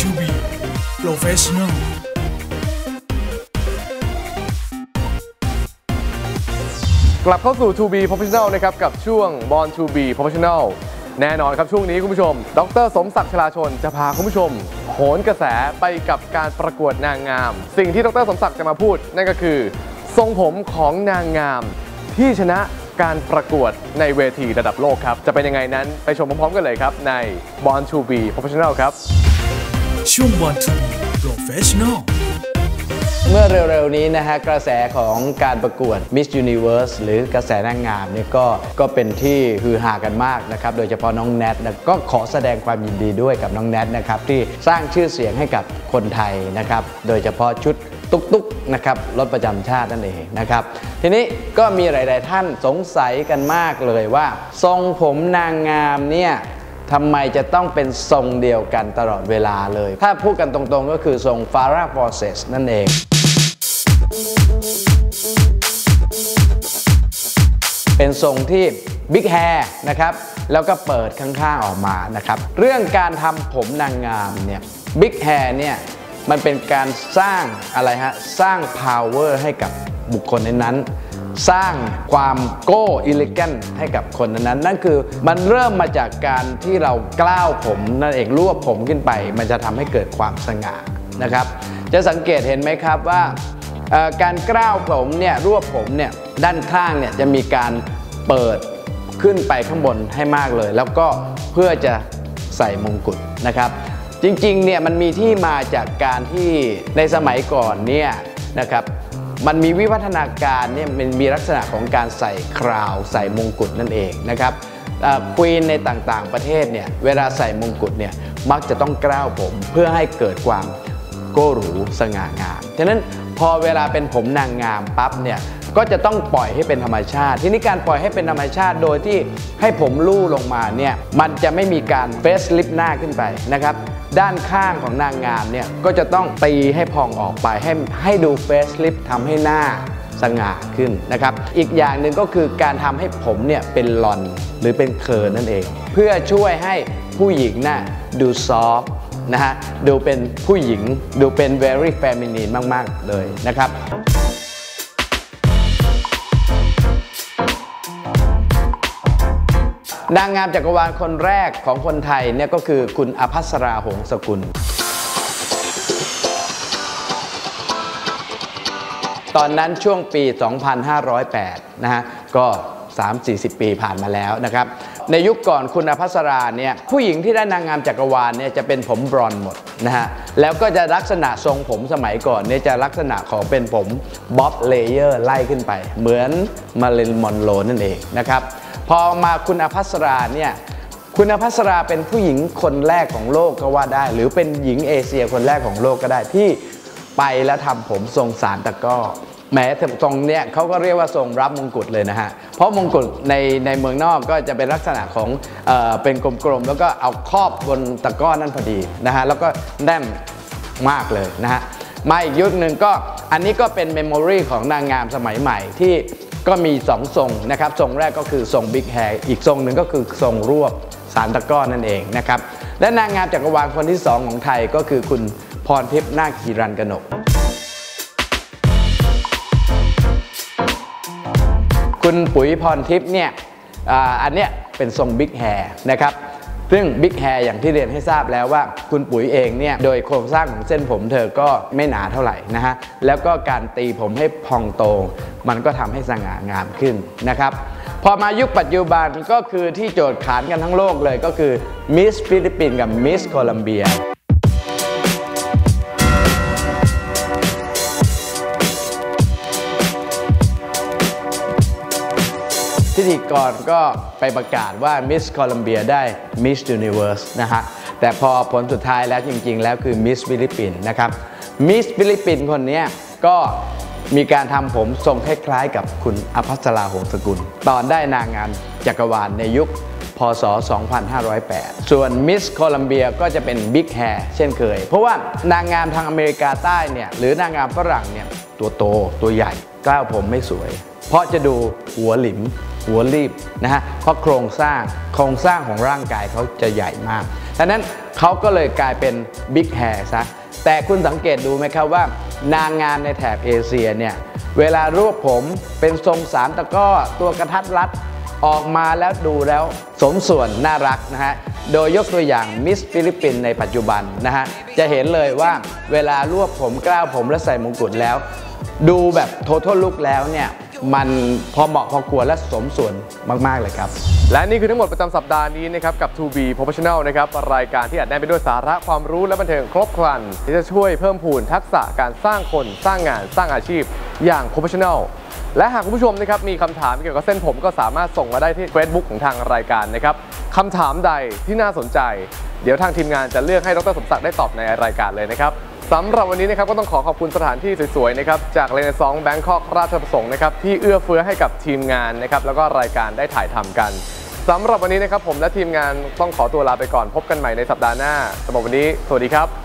to be professional กลับเข้าสู่ To be professional นะครับกับช่วง Born to be professional แน่นอนครับช่วงนี้คุณผู้ชมดร.สมศักดิ์ชลาชนจะพาคุณผู้ชมโหนกระแสไปกับการประกวดนางงามสิ่งที่ดร.สมศักดิ์จะมาพูดนั่นก็คือทรงผมของนางงามที่ชนะการประกวดในเวทีระดับโลกครับจะเป็นยังไงนั้นไปชมพร้อมๆกันเลยครับใน Born to be professional ครับช่วง Born to be professional เมื่อเร็วๆนี้นะฮะกระแสของการประกวด Miss Universe หรือกระแสนางงามเนี่ยก็เป็นที่ฮือฮากันมากนะครับโดยเฉพาะน้องแนทนะก็ขอแสดงความยินดีด้วยกับน้องแนทนะครับที่สร้างชื่อเสียงให้กับคนไทยนะครับโดยเฉพาะชุดตุ๊กๆนะครับรถประจำชาตินั่นเองนะครับทีนี้ก็มีหลายๆท่านสงสัยกันมากเลยว่าทรงผมนางงามเนี่ยทำไมจะต้องเป็นทรงเดียวกันตลอดเวลาเลยถ้าพูดกันตรงๆก็คือทรง Farrah Fawcett นั่นเองเป็นทรงที่บิ๊กแฮร์นะครับแล้วก็เปิดข้างๆออกมานะครับเรื่องการทำผมนางงามเนี่ยบิ๊กแฮร์เนี่ยมันเป็นการสร้างอะไรฮะสร้าง power ให้กับบุคคลนั้นสร้างความโก้อิเลกันให้กับคนนั้นนั่นคือมันเริ่มมาจากการที่เรากล้าวผมนั่นเองรวบผมขึ้นไปมันจะทำให้เกิดความสง่านะครับจะสังเกตเห็นไหมครับว่าการกล้าวผมเนี่ยรวบผมเนี่ยด้านข้างเนี่ยจะมีการเปิดขึ้นไปข้างบนให้มากเลยแล้วก็เพื่อจะใส่มงกุฎนะครับจริงๆเนี่ยมันมีที่มาจากการที่ในสมัยก่อนเนี่ยนะครับมันมีวิวัฒนาการเนี่ยมันมีลักษณะของการใส่คราวใส่มงกุฎนั่นเองนะครับควีนในต่างๆประเทศเนี่ยเวลาใส่มงกุฎเนี่ยมักจะต้องกล้าวผมเพื่อให้เกิดความโก้หรูสง่างามฉะนั้นพอเวลาเป็นผมนางงามปั๊บเนี่ยก็จะต้องปล่อยให้เป็นธรรมชาติทีนี้การปล่อยให้เป็นธรรมชาติโดยที่ให้ผมลู่ลงมาเนี่ยมันจะไม่มีการเฟซลิฟต์หน้าขึ้นไปนะครับด้านข้างของนางงามเนี่ยก็จะต้องตีให้พองออกไปให้ดูเฟซลิฟต์ทำให้หน้าสง่าขึ้นนะครับอีกอย่างหนึ่งก็คือการทำให้ผมเนี่ยเป็นลอนหรือเป็นเคอร์นั่นเองเพื่อช่วยให้ผู้หญิงน่ะดูซอฟต์นะฮะดูเป็นผู้หญิงดูเป็น very feminine มากๆเลยนะครับนางงามจักรวาลคนแรกของคนไทยเนี่ยก็คือคุณอภัสรา หงสกุลตอนนั้นช่วงปี 2508 นะฮะก็ 30-40 ปีผ่านมาแล้วนะครับในยุคก่อนคุณอภัสราเนี่ยผู้หญิงที่ได้นางงามจักรวาลเนี่ยจะเป็นผมบรอนซ์หมดนะฮะแล้วก็จะลักษณะทรงผมสมัยก่อนเนี่ยจะลักษณะของเป็นผมบ๊อบเลเยอร์ไล่ขึ้นไปเหมือนมาริลีน มอนโรนั่นเองนะครับพอมาคุณอภัสราเนี่ยคุณอภัสราเป็นผู้หญิงคนแรกของโลกก็ว่าได้หรือเป็นหญิงเอเชียคนแรกของโลกก็ได้ที่ไปแล้วทำผมทรงสารตะก้อแม้ทรงเนี้ยเขาก็เรียกว่าทรงรับมงกุฎเลยนะฮะเพราะมงกุฎในเมืองนอกก็จะเป็นลักษณะของเป็นกลมๆแล้วก็เอาครอบบนตะก้อนั่นพอดีนะฮะแล้วก็แน่นมากเลยนะฮะมาอีกยุคหนึ่งก็อันนี้ก็เป็นเมมโมรีของนางงามสมัยใหม่ที่ก็มี2ทรงนะครับทรงแรกก็คือทรงบิ๊กแฮร์อีกทรงหนึ่งก็คือทรงรวบสารตะก้อนั่นเองนะครับและนางงามจักรวาลคนที่2ของไทยก็คือคุณพรทิพย์นาคฮิรัญกนกคุณปุ๋ยพรทิพย์เนี่ยอันเนี้ยเป็นทรงบิ๊กแฮร์นะครับซึ่งบิ๊กแฮร์อย่างที่เรียนให้ทราบแล้วว่าคุณปุ๋ยเองเนี่ยโดยโครงสร้างของเส้นผมเธอก็ไม่หนาเท่าไหร่นะฮะแล้วก็การตีผมให้พองโตมันก็ทำให้สง่างามขึ้นนะครับพอมายุคปัจจุบันก็คือที่โจทย์ขานกันทั้งโลกเลยก็คือมิสฟิลิปปินส์กับมิสโคลัมเบียพิธีกรก็ไปประกาศว่ามิสโคลัมเบียได้มิสยูนิเวิร์สนะฮะแต่พอผลสุดท้ายแล้วจริงๆแล้วคือมิสฟิลิปปินส์นะครับมิสฟิลิปปินส์คนนี้ก็มีการทำผมทรงคล้ายๆกับคุณอภัสรา หงสกุลตอนได้นางงามจักรวาลในยุคพ.ศ. 2508ส่วนมิสโคลัมเบียก็จะเป็นบิ๊กแฮร์เช่นเคยเพราะว่านางงามทางอเมริกาใต้เนี่ยหรือนางงามฝรั่งเนี่ยตัวโตตัวใหญ่กล้าวผมไม่สวยเพราะจะดูหัวหลิมหัวรีบนะฮะเพราะโครงสร้างของร่างกายเขาจะใหญ่มากดังนั้นเขาก็เลยกลายเป็นบิ๊กแฮร์ซะแต่คุณสังเกตดูไหมครับว่านางงามในแถบเอเชียเนี่ยเวลารวบผมเป็นทรงสามตะก้อตัวกระทัดรัดออกมาแล้วดูแล้วสมส่วนน่ารักนะฮะโดยยกตัวอย่างมิสฟิลิปปินส์ในปัจจุบันนะฮะจะเห็นเลยว่าเวลารวบผมกล้าวผมและใส่มงกุฎแล้วดูแบบโททอลลุคแล้วเนี่ยมันพอเหมาะพอควรและสมส่วนมากๆเลยครับและนี่คือทั้งหมดประจำสัปดาห์นี้นะครับกับ To Be Professional นะครับรายการที่อัดแน่นไปด้วยสาระความรู้และบันเทิงครบครันที่จะช่วยเพิ่มพูนทักษะการสร้างคนสร้างงานสร้างอาชีพอย่าง Professional และหากคุณผู้ชมนะครับมีคำถามเกี่ยวกับเส้นผมก็สามารถส่งมาได้ที่ Facebook ของทางรายการนะครับคำถามใดที่น่าสนใจเดี๋ยวทางทีมงานจะเลือกให้ดร.สมศักดิ์ได้ตอบในรายการเลยนะครับสำหรับวันนี้นะครับก็ต้องขอบคุณสถานที่สวยๆนะครับจากเรเนซองส์แบงคอกราชประสงค์นะครับที่เอื้อเฟื้อให้กับทีมงานนะครับแล้วก็รายการได้ถ่ายทำกันสำหรับวันนี้นะครับผมและทีมงานต้องขอตัวลาไปก่อนพบกันใหม่ในสัปดาห์หน้าสำหรับวันนี้สวัสดีครับ